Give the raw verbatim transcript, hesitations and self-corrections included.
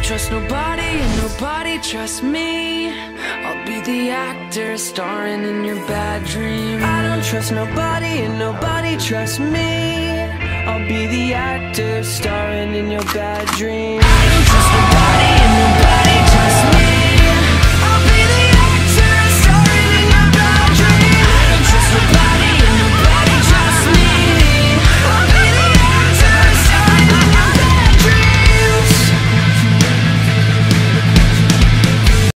trust nobody and nobody trusts me. I'll be the actor starring in your bad dream. I don't trust nobody and nobody trusts me. I'll be the actor starring in your bad dream. I don't trust nobody and nobody